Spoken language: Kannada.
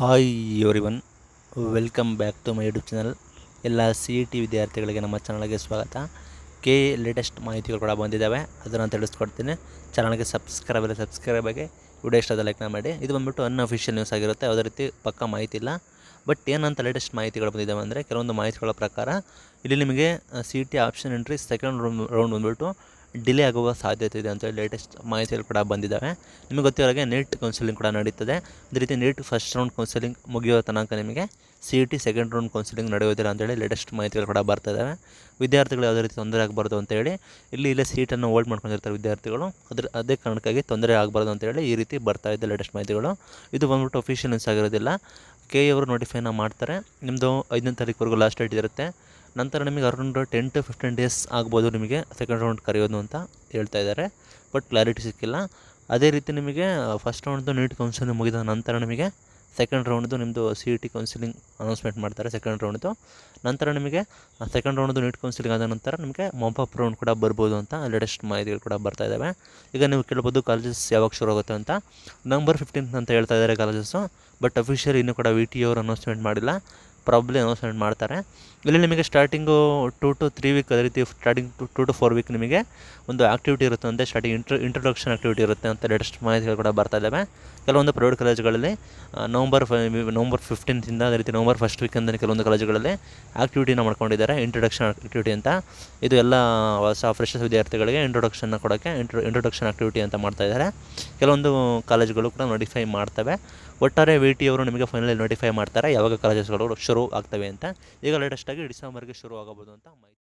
Hi everyone, welcome back to my YouTube channel. ಎಲ್ಲ CET ವಿದ್ಯಾರ್ಥಿಗಳಿಗೆ ನಮ್ಮ ಚಾನಲ್ಗೆ ಸ್ವಾಗತ. ಲೇಟೆಸ್ಟ್ ಮಾಹಿತಿಗಳು ಕೂಡ ಬಂದಿದ್ದಾವೆ, ಅದನ್ನು ತಿಳಿಸ್ಕೊಡ್ತೀನಿ. ಚಾನಲ್ಗೆ ಸಬ್ಸ್ಕ್ರೈಬ್ ಆಗಿ ವಿಡಿಯೋ ಇಷ್ಟ ಲೈಕ್ನ ಮಾಡಿ. ಇದು ಬಂದುಬಿಟ್ಟು ಅನ್ಅಫಿಷಿಯಲ್ ನ್ಯೂಸ್ ಆಗಿರುತ್ತೆ, ಯಾವುದೇ ರೀತಿ ಪಕ್ಕ ಮಾಹಿತಿ ಇಲ್ಲ. ಬಟ್ ಏನಂತ ಲೇಟೆಸ್ಟ್ ಮಾಹಿತಿಗಳು ಬಂದಿದ್ದಾವೆ ಅಂದರೆ, ಕೆಲವೊಂದು ಮಾಹಿತಿಗಳ ಪ್ರಕಾರ ಇಲ್ಲಿ ನಿಮಗೆ CET option entry second round ಬಂದುಬಿಟ್ಟು ಡಿಲೇ ಆಗುವ ಸಾಧ್ಯತೆ ಇದೆ ಅಂತೇಳಿ ಲೇಟೆಸ್ಟ್ ಮಾಹಿತಿಗಳು ಕೂಡ ಬಂದಿದ್ದಾವೆ. ನಿಮಗೆ ಗೊತ್ತಿರೋಗೆ ನೀಟ್ ಕೌನ್ಸಿಲಿಂಗ್ ಕೂಡ ನಡೀತದೆ. ಅದೇ ರೀತಿ ನೀಟ್ ಫಸ್ಟ್ ರೌಂಡ್ ಕೌನ್ಸಿಲಿಂಗ್ ಮುಗಿಯೋ ತನಕ ನಿಮಗೆ CET ಸೆಕೆಂಡ್ ರೌಂಡ್ ಕೌನ್ಸಿಲಿಂಗ್ ನಡೆಯೋದಿಲ್ಲ ಅಂತೇಳಿ ಲೇಟೆಸ್ಟ್ ಮಾಹಿತಿಗಳು ಕೂಡ ಬರ್ತಾ ಇದ್ದಾವೆ. ವಿದ್ಯಾರ್ಥಿಗಳು ಯಾವುದೇ ರೀತಿ ತೊಂದರೆ ಆಗಬಾರ್ದು ಅಂತೇಳಿ ಇಲ್ಲೇ ಸೀಟನ್ನು ಹೋಲ್ಡ್ ಮಾಡ್ಕೊಂಡಿರ್ತಾರೆ ವಿದ್ಯಾರ್ಥಿಗಳು. ಅದೇ ಕಾರಣಕ್ಕಾಗಿ ತೊಂದರೆ ಆಗಬಾರ್ದು ಅಂತೇಳಿ ಈ ರೀತಿ ಬರ್ತಾ ಇದೆ ಲೇಟೆಸ್ಟ್ ಮಾಹಿತಿಗಳು. ಇದು ಬಂದ್ಬಿಟ್ಟು ಅಫಿಷಿಯಲ್ ನ್ಯೂಸ್ ಆಗಿರೋದಿಲ್ಲ. ಅವರು ನೋಟಿಫೈನ ಮಾಡ್ತಾರೆ. ನಿಮ್ಮದು 5ನೇ ತಾರೀಕುವರೆಗೂ ಲಾಸ್ಟ್ ಡೇಟ್ ಇರುತ್ತೆ. ನಂತರ ನಿಮಗೆ ಅರೌಂಡ್ 10 to 15 ಡೇಸ್ ಆಗ್ಬೋದು ನಿಮಗೆ ಸೆಕೆಂಡ್ ರೌಂಡ್ ಕರೆಯೋದು ಅಂತ ಹೇಳ್ತಾ ಇದ್ದಾರೆ, ಬಟ್ ಕ್ಲಾರಿಟಿ ಸಿಕ್ಕಿಲ್ಲ. ಅದೇ ರೀತಿ ನಿಮಗೆ ಫಸ್ಟ್ ರೌಂಡ್ದು ನೀಟ್ ಕೌನ್ಸಿಲಿಂಗ್ ಮುಗಿದ ನಂತರ ನಿಮಗೆ ಸೆಕೆಂಡ್ ರೌಂಡ್ದು ನಿಮ್ಮದು CET ಕೌನ್ಸಿಲಿಂಗ್ ಅನೌನ್ಸ್ಮೆಂಟ್ ಮಾಡ್ತಾರೆ. ಸೆಕೆಂಡ್ ರೌಂಡ್ದು ನಂತರ ನಿಮಗೆ ಸೆಕೆಂಡ್ ರೌಂಡ್ದು ನೀಟ್ ಕೌನ್ಸಿಲಿಂಗ್ ಆದ ನಂತರ ನಿಮಗೆ ಮಾಪ್ ರೌಂಡ್ ಕೂಡ ಬರ್ಬೋದು ಅಂತ ಲೇಟೆಸ್ಟ್ ಮಾಹಿತಿಗಳು ಕೂಡ ಬರ್ತಾ ಇದ್ದಾವೆ. ಈಗ ನೀವು ಕೇಳ್ಬೋದು ಕಾಲೇಜಸ್ ಯಾವಾಗ ಶುರು ಆಗುತ್ತೆ ಅಂತ. November 15th ಅಂತ ಹೇಳ್ತಾ ಇದ್ದಾರೆ ಕಾಲೇಜಸ್ಸು, ಬಟ್ ಅಫಿಷಿಯಲ್ ಇನ್ನೂ ಕೂಡ VT ಅವರು ಅನೌನ್ಸ್ಮೆಂಟ್ ಮಾಡಿಲ್ಲ. ಪ್ರಾಬ್ಲಿ ಅನೌನ್ಸ್ಮೆಂಟ್ ಮಾಡ್ತಾರೆ. ಇಲ್ಲಿ ನಿಮಗೆ ಸ್ಟಾರ್ಟಿಂಗು 2 to 3 ವೀಕ್, ಅದೇ ರೀತಿ ಸ್ಟಾರ್ಟಿಂಗ್ 2 to 4 ವೀಕ್ ನಿಮಗೆ ಒಂದು ಆ್ಯಕ್ಟಿವಿಟಿ ಇರುತ್ತೆ, ಅಂದರೆ ಸ್ಟಾರ್ಟಿಂಗ್ ಇಂಟ್ರೊಡಕ್ಷನ್ ಆ್ಯಕ್ಟಿವಿಟಿ ಇರುತ್ತೆ ಅಂತ ಲೇಟೆಸ್ಟ್ ಮಾಹಿತಿಗಳು ಕೂಡ ಬರ್ತಾ ಇದ್ದಾವೆ. ಕೆಲವೊಂದು ಪ್ರೈವೇಟ್ ಕಾಲೇಜುಗಳಲ್ಲಿ November 15th ಅದೇ ರೀತಿ November 1st ವೀಕಿಂದ ಕೆಲವೊಂದು ಕಾಲೇಜುಗಳಲ್ಲಿ ಆ್ಯಕ್ಟಿವಿಟಿನ ಮಾಡ್ಕೊಂಡಿದ್ದಾರೆ, ಇಂಟ್ರೊಡಕ್ಷನ್ ಆ್ಯಕ್ಟಿವಿಟಿ ಅಂತ. ಇದು ಎಲ್ಲ ಹೊಸ ಫ್ರೆಶರ್ಸ್ ವಿದ್ಯಾರ್ಥಿಗಳಿಗೆ ಇಂಟ್ರೊಡಕ್ಷನ್ನ ಕೊಡೋಕ್ಕೆ ಇಂಟ್ರೊಡಕ್ಷನ್ ಆ್ಯಕ್ಟಿವಿಟಿ ಅಂತ ಮಾಡ್ತಾ ಇದ್ದಾರೆ. ಕೆಲವೊಂದು ಕಾಲೇಜುಗಳು ಕೂಡ ನೋಟಿಫೈ ಮಾಡ್ತವೆ. ಒಟ್ಟಾರೆ VT ಅವರು ನಿಮಗೆ ಫೈನಲಿ ನೋಟಿಫೈ ಮಾಡ್ತಾರೆ ಯಾವಾಗ ಕಾಲೇಜಸ್ಗಳು ಶುರು ಆಗ್ತವೆ ಅಂತ. ಈಗ ಲೇಟೆಸ್ಟಾಗಿ ಡಿಸೆಂಬರ್ಗೆ ಶುರು ಆಗಬಹುದು ಅಂತ ಮಾಹಿತಿ.